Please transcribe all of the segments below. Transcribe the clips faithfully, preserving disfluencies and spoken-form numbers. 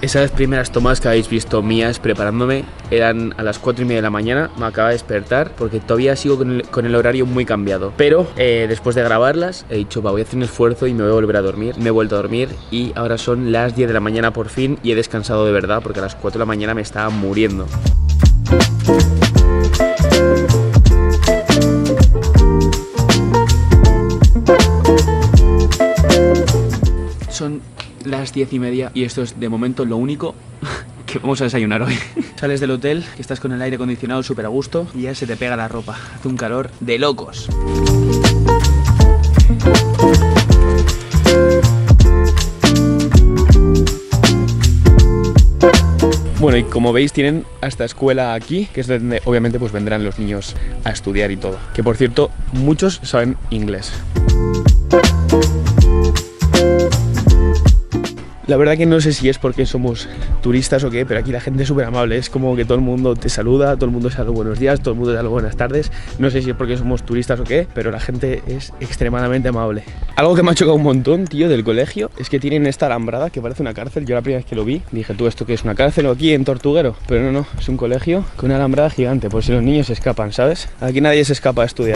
Esas primeras tomas que habéis visto mías preparándome eran a las cuatro y media de la mañana. Me acaba de despertar porque todavía sigo con el, con el horario muy cambiado. Pero eh, después de grabarlas he dicho, va, voy a hacer un esfuerzo y me voy a volver a dormir. Me he vuelto a dormir y ahora son las diez de la mañana por fin y he descansado de verdad porque a las cuatro de la mañana me estaba muriendo. Son las diez y media y esto es de momento lo único que vamos a desayunar hoy. Sales del hotel, que estás con el aire acondicionado súper a gusto y ya se te pega la ropa. Hace un calor de locos. Bueno, y como veis tienen hasta escuela aquí, que es donde obviamente pues vendrán los niños a estudiar y todo. Que por cierto, muchos saben inglés. La verdad que no sé si es porque somos turistas o qué, pero aquí la gente es súper amable. Es como que todo el mundo te saluda, todo el mundo te da los buenos días, todo el mundo te da las buenas tardes. No sé si es porque somos turistas o qué, pero la gente es extremadamente amable. Algo que me ha chocado un montón, tío, del colegio, es que tienen esta alambrada que parece una cárcel. Yo la primera vez que lo vi, dije, tú, ¿esto qué es? ¿Una cárcel o aquí en Tortuguero? Pero no, no, es un colegio con una alambrada gigante, por si los niños se escapan, ¿sabes? Aquí nadie se escapa a estudiar.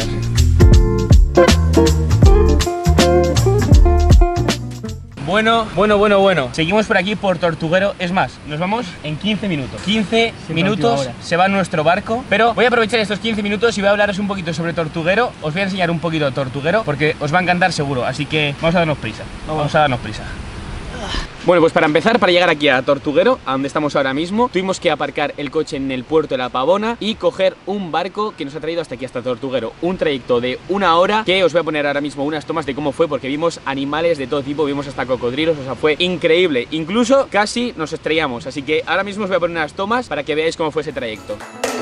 Bueno, bueno, bueno, bueno. Seguimos por aquí por Tortuguero. Es más, nos vamos en quince minutos. quince minutos se va nuestro barco. Pero voy a aprovechar estos quince minutos y voy a hablaros un poquito sobre Tortuguero. Os voy a enseñar un poquito de Tortuguero porque os va a encantar seguro. Así que vamos a darnos prisa. Vamos a darnos prisa. Bueno, pues para empezar, para llegar aquí a Tortuguero, a donde estamos ahora mismo, tuvimos que aparcar el coche en el puerto de La Pavona y coger un barco que nos ha traído hasta aquí, hasta Tortuguero. Un trayecto de una hora que os voy a poner ahora mismo unas tomas de cómo fue, porque vimos animales de todo tipo, vimos hasta cocodrilos, o sea, fue increíble. Incluso casi nos estrellamos, así que ahora mismo os voy a poner unas tomas para que veáis cómo fue ese trayecto.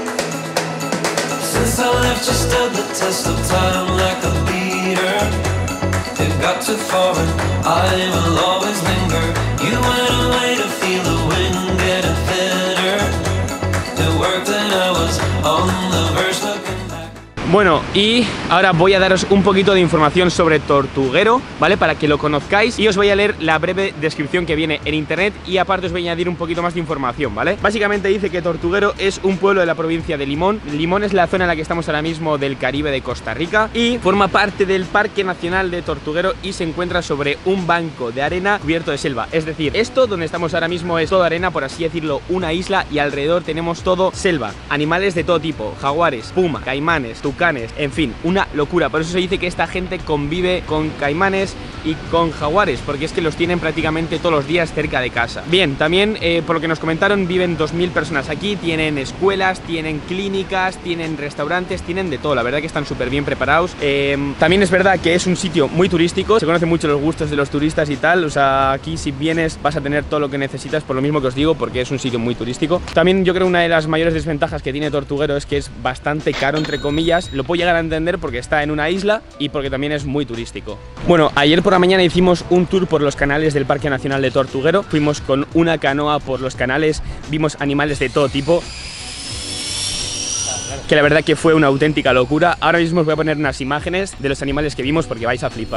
It got too far and I will always linger. You went away to feel the wind getting thinner. It worked and I was on the verge looking back. Bueno, y ahora voy a daros un poquito de información sobre Tortuguero, ¿vale? Para que lo conozcáis y os voy a leer la breve descripción que viene en internet y aparte os voy a añadir un poquito más de información, ¿vale? Básicamente dice que Tortuguero es un pueblo de la provincia de Limón. Limón es la zona en la que estamos ahora mismo del Caribe de Costa Rica y forma parte del Parque Nacional de Tortuguero y se encuentra sobre un banco de arena cubierto de selva. Es decir, esto donde estamos ahora mismo es todo arena, por así decirlo, una isla y alrededor tenemos todo selva. Animales de todo tipo, jaguares, puma, caimanes, tucanes, en fin, una locura. Por eso se dice que esta gente convive con caimanes y con jaguares, porque es que los tienen prácticamente todos los días cerca de casa. Bien, también eh, por lo que nos comentaron, viven dos mil personas aquí, tienen escuelas, tienen clínicas, tienen restaurantes, tienen de todo. La verdad que están súper bien preparados. Eh, también es verdad que es un sitio muy turístico, se conocen mucho los gustos de los turistas y tal. O sea, aquí si vienes vas a tener todo lo que necesitas, por lo mismo que os digo, porque es un sitio muy turístico. También yo creo una de las mayores desventajas que tiene Tortuguero es que es bastante caro, entre comillas. Lo puedo llegar a entender porque está en una isla y porque también es muy turístico. Bueno, ayer por la mañana hicimos un tour por los canales del Parque Nacional de Tortuguero. Fuimos con una canoa por los canales, vimos animales de todo tipo, que la verdad que fue una auténtica locura. Ahora mismo os voy a poner unas imágenes de los animales que vimos porque vais a flipar.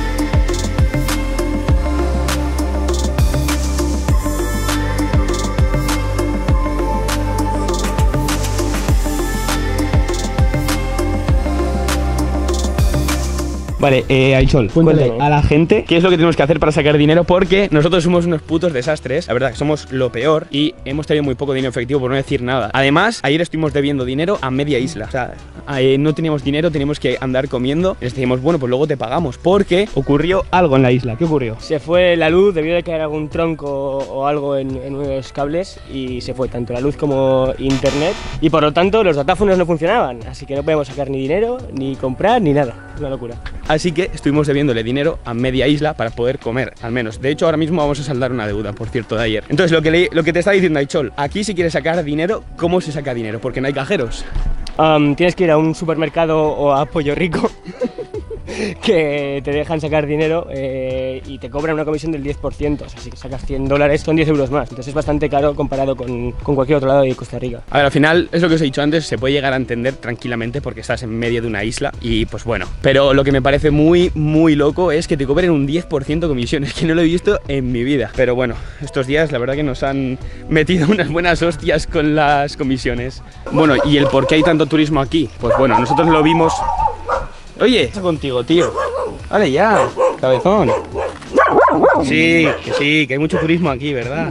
Vale, eh, Aichol, cuéntale a la gente qué es lo que tenemos que hacer para sacar dinero, porque nosotros somos unos putos desastres, la verdad que somos lo peor y hemos tenido muy poco dinero efectivo, por no decir nada. Además, ayer estuvimos debiendo dinero a media isla, o sea, eh, no teníamos dinero, teníamos que andar comiendo. Les dijimos, bueno, pues luego te pagamos, porque ocurrió algo en la isla. ¿Qué ocurrió? Se fue la luz, debió de caer algún tronco o algo en, en uno de los cables y se fue tanto la luz como internet y por lo tanto los datáfonos no funcionaban, así que no podíamos sacar ni dinero, ni comprar, ni nada. Una locura. Así que estuvimos debiéndole dinero a media isla para poder comer, al menos. De hecho, ahora mismo vamos a saldar una deuda, por cierto, de ayer. Entonces, lo que, le, lo que te está diciendo Aichol, aquí si quieres sacar dinero, ¿cómo se saca dinero? Porque no hay cajeros. Um, tienes que ir a un supermercado o a Pollo Rico que te dejan sacar dinero eh, y te cobran una comisión del diez por ciento, o sea, si sacas cien dólares son diez euros más, entonces es bastante caro comparado con, con cualquier otro lado de Costa Rica. A ver, al final es lo que os he dicho antes, se puede llegar a entender tranquilamente porque estás en medio de una isla y pues bueno, pero lo que me parece muy muy loco es que te cobren un diez por ciento comisiones, que no lo he visto en mi vida. Pero bueno, estos días la verdad que nos han metido unas buenas hostias con las comisiones. Bueno, ¿y el por qué hay tanto turismo aquí? Pues bueno, nosotros lo vimos... Oye, ¿qué pasa contigo, tío? Vale ya, cabezón. Sí, que sí, que hay mucho turismo aquí, ¿verdad?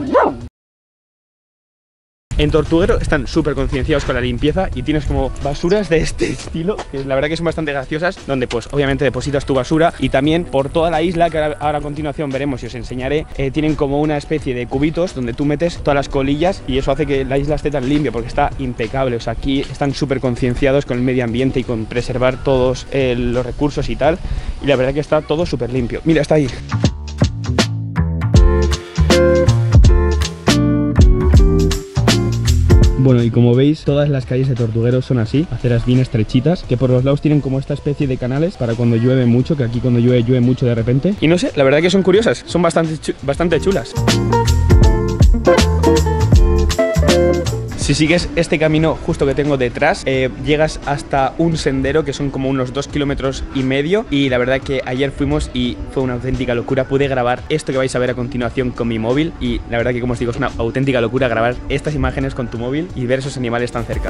En Tortuguero están súper concienciados con la limpieza y tienes como basuras de este estilo, que la verdad que son bastante graciosas, donde pues obviamente depositas tu basura, y también por toda la isla, que ahora, ahora a continuación veremos y os enseñaré, eh, tienen como una especie de cubitos donde tú metes todas las colillas y eso hace que la isla esté tan limpia porque está impecable. O sea, aquí están súper concienciados con el medio ambiente y con preservar todos eh, los recursos y tal, y la verdad que está todo súper limpio. Mira, está ahí. Bueno, y como veis, todas las calles de Tortuguero son así, aceras bien estrechitas, que por los lados tienen como esta especie de canales para cuando llueve mucho, que aquí cuando llueve, llueve mucho de repente. Y no sé, la verdad que son curiosas, son bastante, chu bastante chulas. Si sigues este camino justo que tengo detrás, eh, llegas hasta un sendero que son como unos dos kilómetros y medio, y la verdad que ayer fuimos y fue una auténtica locura. Pude grabar esto que vais a ver a continuación con mi móvil y la verdad que, como os digo, es una auténtica locura grabar estas imágenes con tu móvil y ver esos animales tan cerca.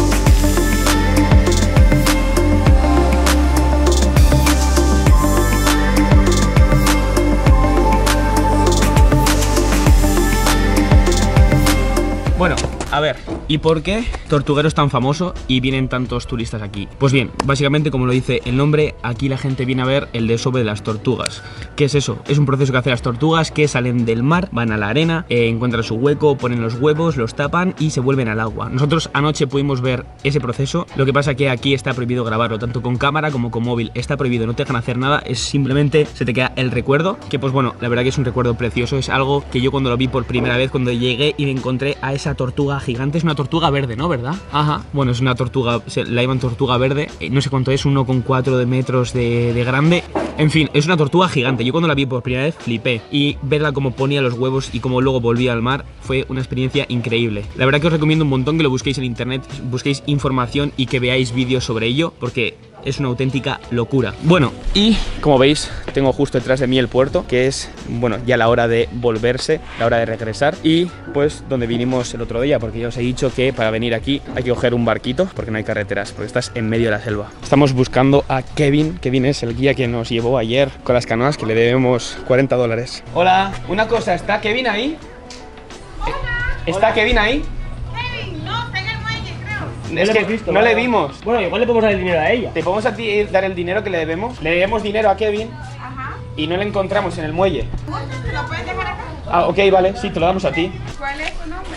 Bueno, a ver, ¿y por qué Tortuguero es tan famoso y vienen tantos turistas aquí? Pues bien, básicamente como lo dice el nombre, aquí la gente viene a ver el desove de las tortugas. ¿Qué es eso? Es un proceso que hacen las tortugas que salen del mar, van a la arena, eh, encuentran su hueco, ponen los huevos, los tapan y se vuelven al agua. Nosotros anoche pudimos ver ese proceso, lo que pasa que aquí está prohibido grabarlo, tanto con cámara como con móvil, está prohibido, no te dejan hacer nada, es simplemente se te queda el recuerdo, que pues bueno, la verdad que es un recuerdo precioso, es algo que yo cuando lo vi por primera vez, cuando llegué y me encontré a esa tortuga gigante, es una tortuga verde, ¿no? ¿Verdad? Ajá, bueno, es una tortuga, la llaman tortuga verde, no sé cuánto es, uno coma cuatro de metros de, de grande. En fin, es una tortuga gigante. Yo cuando la vi por primera vez flipé, y verla como ponía los huevos y como luego volvía al mar fue una experiencia increíble. La verdad que os recomiendo un montón que lo busquéis en internet, busquéis información y que veáis vídeos sobre ello, porque es una auténtica locura. Bueno, y como veis, tengo justo detrás de mí el puerto, que es, bueno, ya la hora de volverse, la hora de regresar, y pues donde vinimos el otro día, porque ya os he dicho que para venir aquí hay que coger un barquito, porque no hay carreteras, porque estás en medio de la selva. Estamos buscando a Kevin. Kevin es el guía que nos llevó ayer con las canoas, que le debemos cuarenta dólares. Hola, una cosa, ¿está Kevin ahí? Hola. ¿Está Hola. Kevin ahí? Kevin, no, está en el muelle, creo. Es No le que hemos visto, no ¿vale? le vimos. Bueno, igual le podemos dar el dinero a ella. ¿Te podemos a ti dar el dinero que le debemos? Le debemos dinero a Kevin Ajá. y no le encontramos en el muelle. ¿Te lo puedes dejar acá? Ah, ok, vale, sí, te lo damos a ti. ¿Cuál es tu nombre?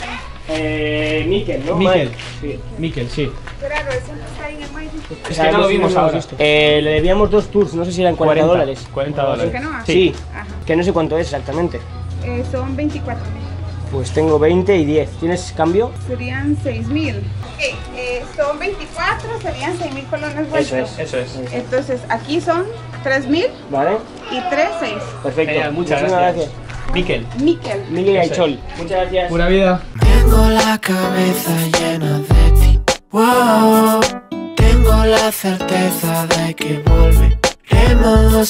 Eh, Miquel, ¿no? Miquel. Sí. Miquel, sí. Claro, eso no está ahí en el muelle. Es que no lo vimos ahora. Eh, le debíamos dos tours, no sé si eran cuarenta dólares. cuarenta O dólares. ¿Que no? Sí, Ajá. que no sé cuánto es exactamente. Eh, son veinticuatro mil. Pues tengo veinte y diez. ¿Tienes cambio? Serían seis mil. Ok, eh, son veinticuatro, serían seis mil colones vueltos. Eso es. Eso es. Entonces, aquí son tres mil Vale, y tres, seis. perfecto. Genial, muchas Muchísimas gracias. Miquel. Miquel. Miguel Eso es. Aichol. Muchas gracias. Pura vida. Tengo la cabeza llena de ti. Wow. Tengo la certeza de que volveremos